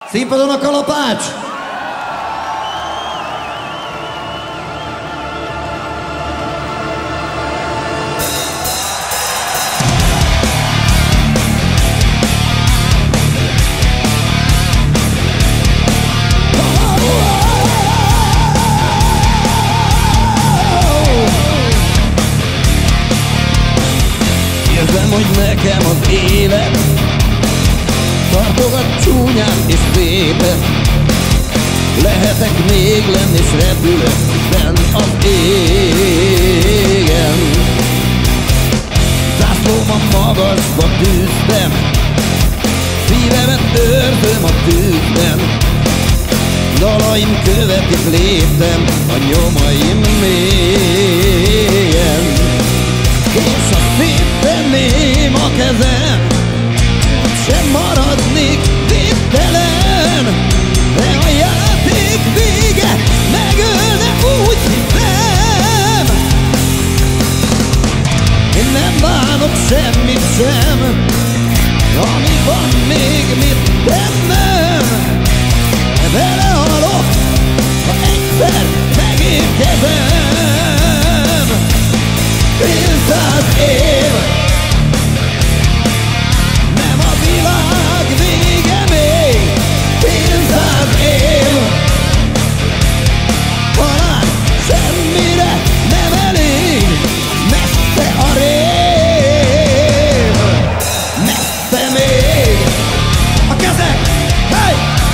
Színpadon a kalapács! Érzem, hogy nekem az élet tartogat csúnyán és szépen. Lehetek még lenni, s repülök fenn az égen. Zászlóm a magasba tűztem, szívemet őrzöm a tűzben. Dalaim követik, léptem a nyomaim mélyen. És ha széttenném a kezem, sem maradnék védtelen. De a játék vége megölne, úgy hiszem. Én nem bánok semmit sem, ami van még mit tennem. Belehalok, ha egyszer megérkezem. 100 év, nem a világ vége még. 100 év, talán semmire nem elég. Messze a rév, messze még. A kezek, hey!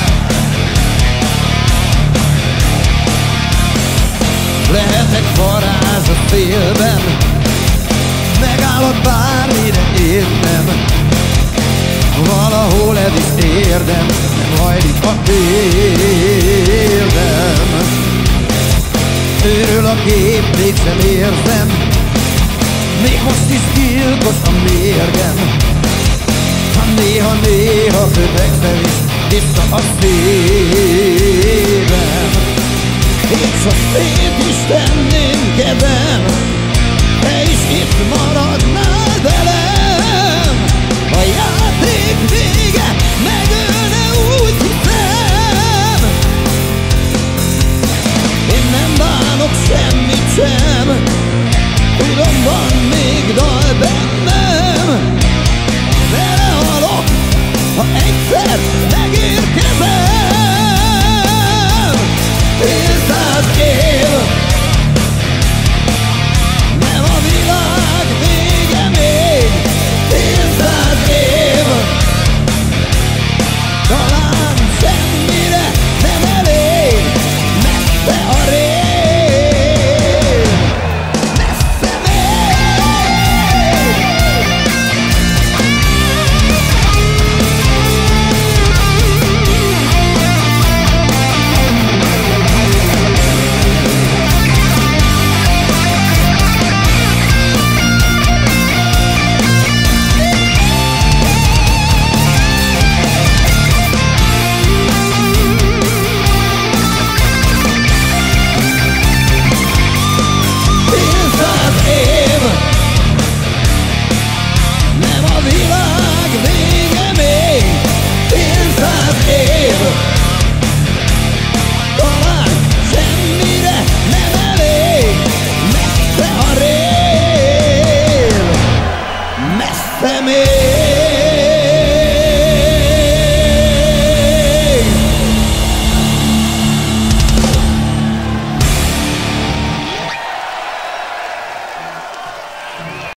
Lehetek varázs a szélben, megállok bármire értem. Valahol ez is érdem, nem hajlik a térdem. Őről a kép mégsem érzem, még most is gyilkos a mérgem. Ha néha kötekszem is vissza a szívem. És a szép Isten